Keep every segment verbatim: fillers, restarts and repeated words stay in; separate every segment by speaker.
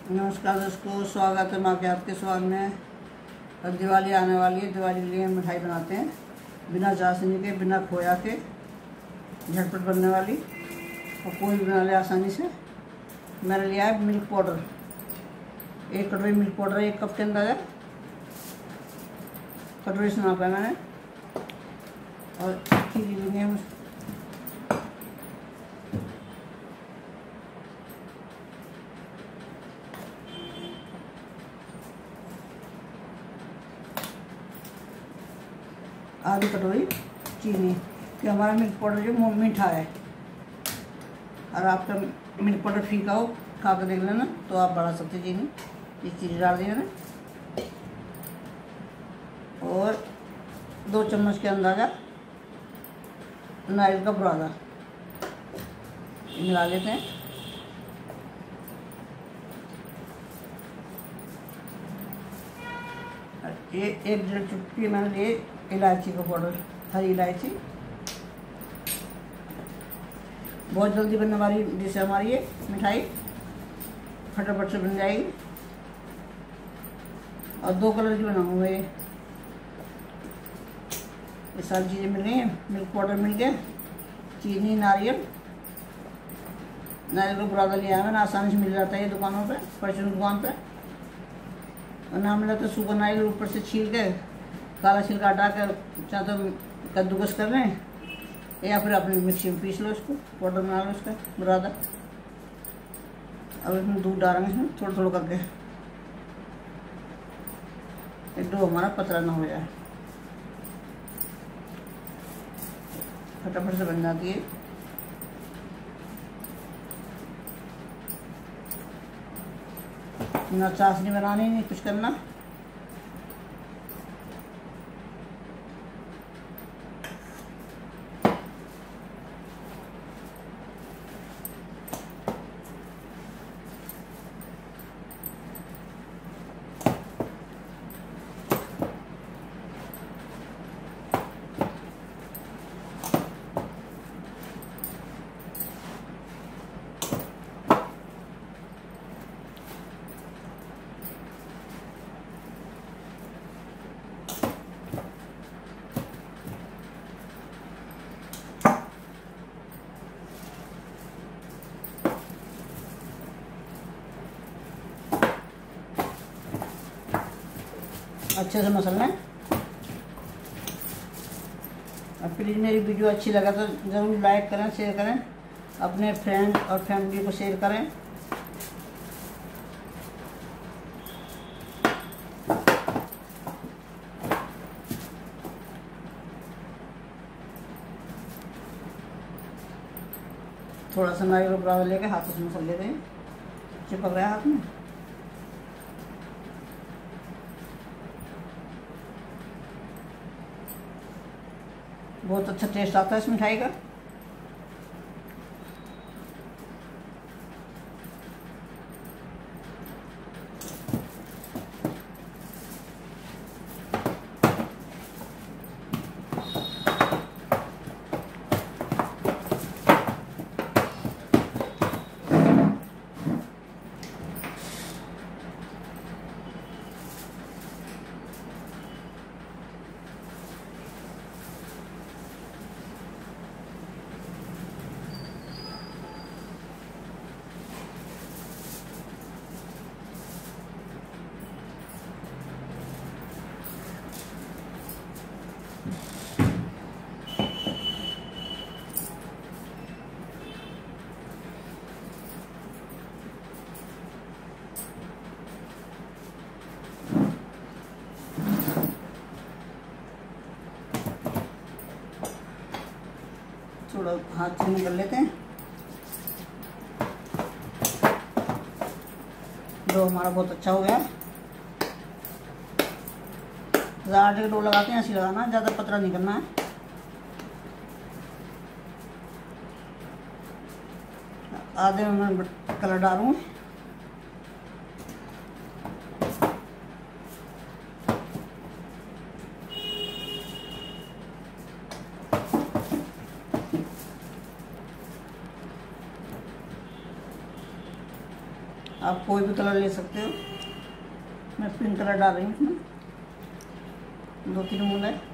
Speaker 1: नमस्कार दोस्तों, स्वागत है माँ के हाथ के स्वाद में। अब दिवाली आने वाली है। दिवाली के लिए हम मिठाई बनाते हैं बिना चाशनी के, बिना खोया के, झटपट बनने वाली और कोई भी बना ले आसानी से। मैंने लिया है मिल्क पाउडर, एक कटोरी मिल्क पाउडर, एक कप के अंदाजा कटोरी से नापा है मैंने। और चीनी लेंगे हम, आधी कटोरी चीनी, कि हमारा मिल्क पाउडर जो मीठा है। और आपका मिल्क पाउडर फीका हो, खा कर देख लेना, तो आप बढ़ा सकते चीनी। ये चीनी डाल दी मैंने। और दो चम्मच के अंदाजा नारियल का बुरादा मिला लेते हैं। ये एक डेढ़ चुटकी मैंने लिए इलायची का पाउडर, हरी इलायची। बहुत जल्दी बनने वाली डिश है हमारी ये मिठाई, फटाफट से बन जाएगी। और दो कलर की बनाऊंगा ये। ये सारी चीज़ें मिल गई हैं, मिल्क पाउडर मिल गया, चीनी, नारियल नारियल का बुरादा लिया है मैंने। आसानी से मिल जाता है ये दुकानों पे, परचून दुकान पे। और ना मिला तो सूखा नारियल ऊपर से छील के, काला छिलका हटा कर चाहे तो कद्दूकस कर लें, या फिर अपनी मिक्सी में पीस लो, इसको पाउडर बना लो इसका बुरादा। अब इसमें दूध डालेंगे, इसमें थोड़ा थोड़ा करके, डो हमारा पतला ना हो जाए, फटाफट से बन जाती है। ना चाशनी बनानी, नहीं कुछ करना। अच्छे से मसल लें। और प्लीज़ मेरी वीडियो अच्छी लगा तो ज़रूर लाइक करें, शेयर करें, अपने फ्रेंड और फैमिली को शेयर करें। थोड़ा सा नारियल का बुरादा लेके हाथों से मसल लेते हैं, चिपक रहा है हाथ में। बहुत अच्छा टेस्ट आता है इस मिठाई का। थोड़ा हाथ से निकल लेते हैं। डो हमारा बहुत अच्छा हो गया। ज़्यादा आटे का डो लगाते हैं, ऐसे लगाना, ज़्यादा पतला नहीं करना है। आधे में मैं कलर डालूँ। आप कोई भी कलर ले सकते हो। मैं पिंक कलर डाल रही हूँ इसमें, दो तीन बूंद है।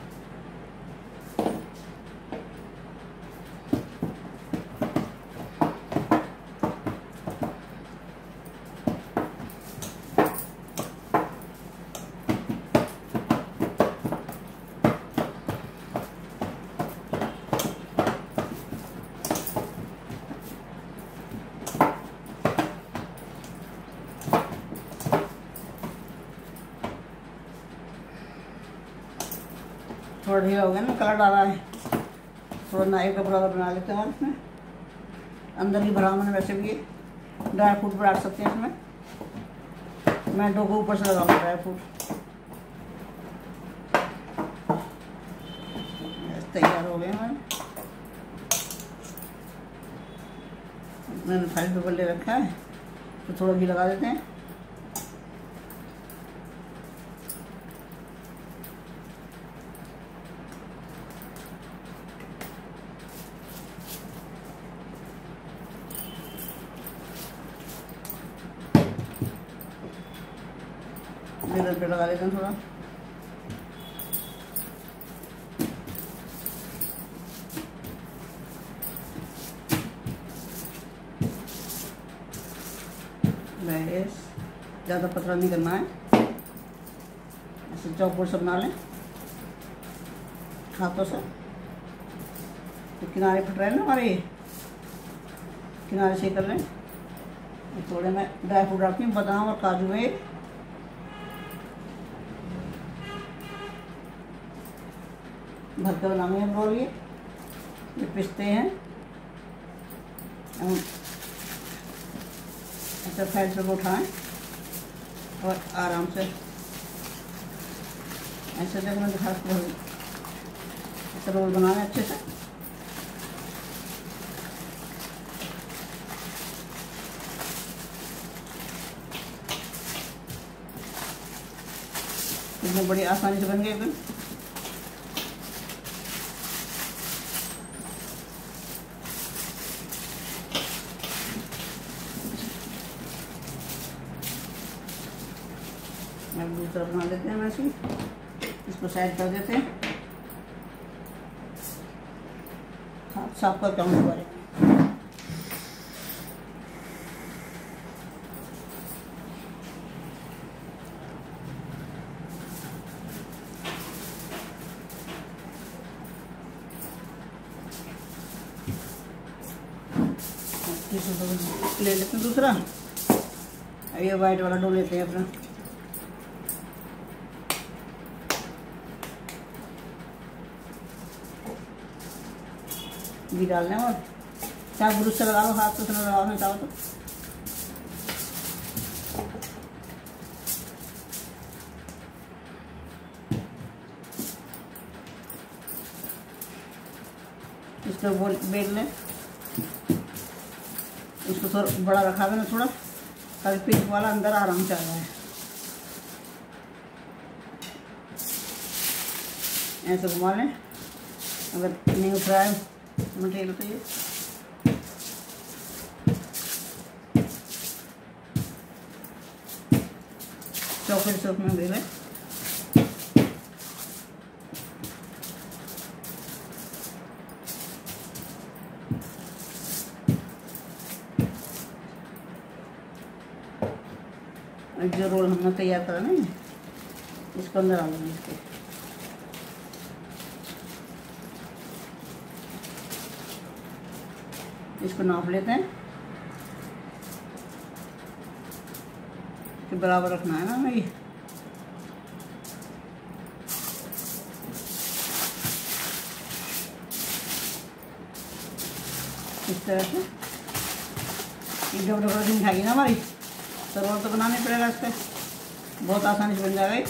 Speaker 1: थोड़ा ढीला हो गया ना, कलर डाला है, थोड़ा नाइफ का बराबर बना लेते हैं। और इसमें अंदर ही भरा मैंने, वैसे भी ड्राई फ्रूट भी डाल सकते हैं इसमें। मैं दो को ऊपर से लगाऊंगा ड्राई फ्रूट। तैयार हो गए हमारे। मैंने फाइल पेपर ले रखा है, तो थोड़ा घी लगा देते हैं। मिरर पे लगा देते हैं थोड़ा। बस ज़्यादा पतला नहीं करना है, ऐसे चौकोर से बना लें हाथों से। तो किनारे फट रहे हैं ना हमारे, किनारे से कर लें। थोड़े मैं ड्राई फ्रूट डालती हूँ, बादाम और काजू है, भर के बनाएंगे हम रोल। ये ये पिस्ते हैं। ऐसे साइड से उठाएं और आराम से ऐसे देखना दिखा, ऐसे रोल बनाना अच्छे से। इसमें बड़ी आसानी से बन गए एकदम। अब दूसरा बना लेते हैं वैसे, इसको साइड कर देते हैं। हाथ साफ करके आऊँ दोबारा। ले लेते हैं दूसरा। अब ये वाइट वाला डो लेते हैं अपना। घी डालने और चाहे ब्रश से लगा लो, हाथ से लगाओ नहीं चाहो तो। इसको बोल बेल लें। इसको थोड़ा बड़ा रखा है ना थोड़ा, ताकि पिंक वाला अंदर आराम से आ जाए। ऐसे घुमा लें। अगर नहीं उठ रहा है मटेरियल तो ये चॉकलेट सॉस में दे लें। जो रोल हमने तैयार करा ना, इसको अंदर डालेंगे। इसके इसको नाप लेते हैं कि बराबर रखना है ना हमें। ये इस तरह से डबल डबल खाएगी ना हमारी, तो रोल तो बनाने पड़ेगा। इस पर बहुत आसानी से बन जाएगा।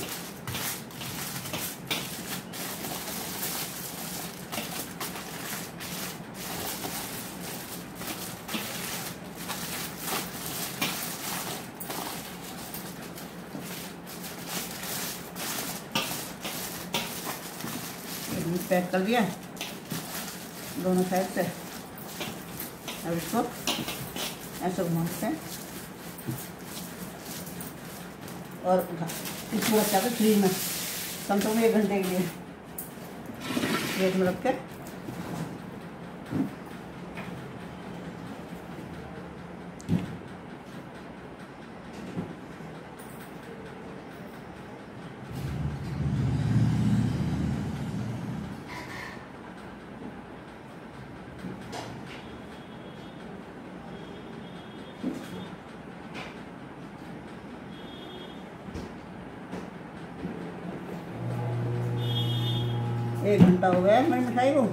Speaker 1: पैक कर दिया दोनों साइड से। अब इसको ऐसे घुमाते हैं। और इसको रखा था फ्रीज में कम से कम एक घंटे के लिए प्लेट में रख के। एक घंटा हो गया मेरी मिठाई को।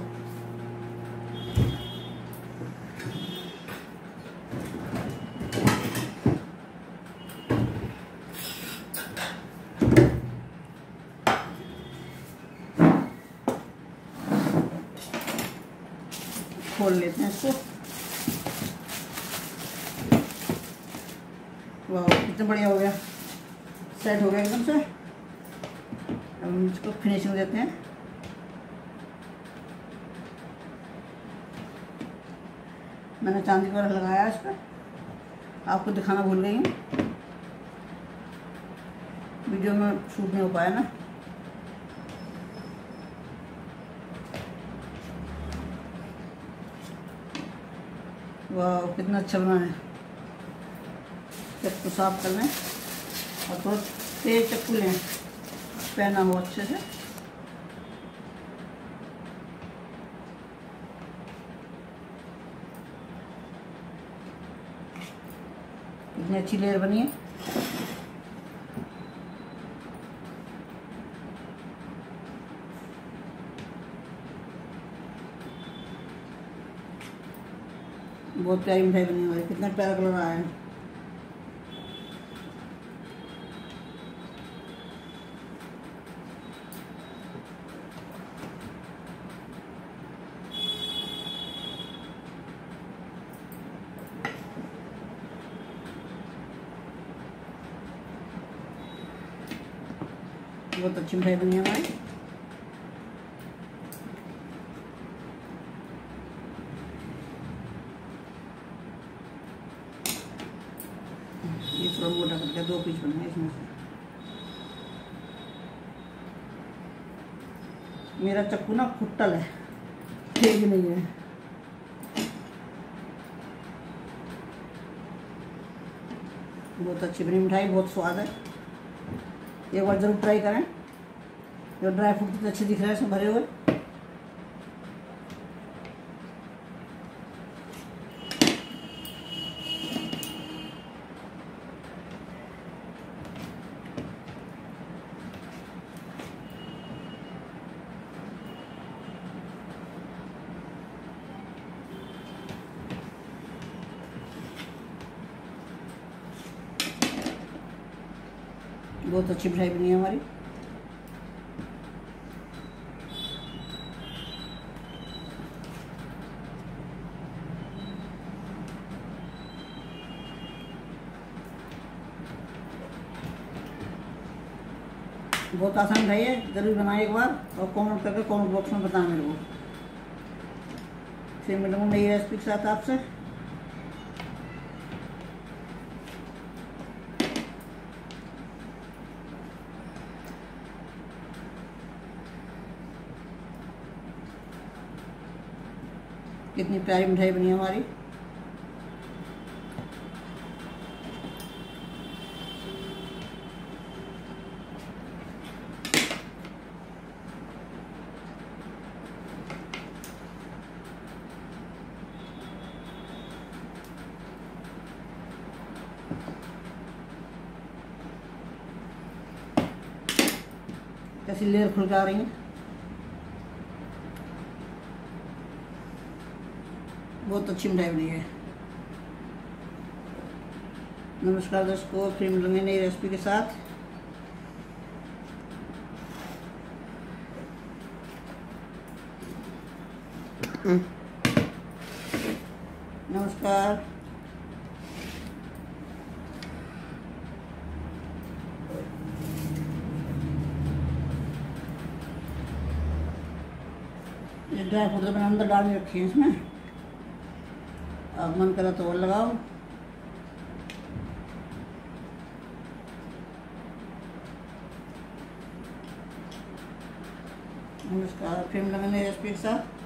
Speaker 1: खोल लेते हैं इसको। वाह कितना बढ़िया हो गया, सेट हो गया एकदम से। अब हम इसको फिनिशिंग देते हैं। मैंने चांदी का लगाया इस पर, आपको दिखाना भूल गई हूँ, वीडियो में शूट नहीं हो पाया ना। वाह कितना अच्छा बना है। चक्कू साफ कर लें और थोड़ा तेज चक्कू लें, पहना हो अच्छे से। कितनी अच्छी लेयर बनी है। बहुत प्यारी मिठाई बनी हमारी, कितना प्यारा कलर आया है। बहुत अच्छी मिठाई बनी है हमारी। ये थोड़ा मोटा करके दो पीस बने इसमें से। मेरा चक्कू ना फुट्टल है, तेज नहीं है। बहुत अच्छी बनी मिठाई, बहुत स्वाद है। एक बार जरूर ट्राई करें। जो ड्राई फ्रूट कितने अच्छे दिख रहे हैं इसमें भरे हुए। बहुत अच्छी मिठाई बनी है हमारी। बहुत आसान मिठाई है, जरूर बनाए एक बार और कमेंट करके कमेंट बॉक्स में बताना मेरे को। फिर मिलूंगा नई रेसिपी के साथ आपसे। कितनी प्यारी मिठाई बनी है हमारी। कैसी लेयर खुल के आ रही है, बहुत अच्छी मिठाई बनी है। नमस्कार दोस्तों, फिर मिलेंगे नई रेसिपी के साथ। नमस्कार। ये ड्राई फ्रूट तो मैंने अंदर डाल के रखी है इसमें, अब मन करा तो और लगाओ। हम इसका फ्रेम लगाने एस पी के साथ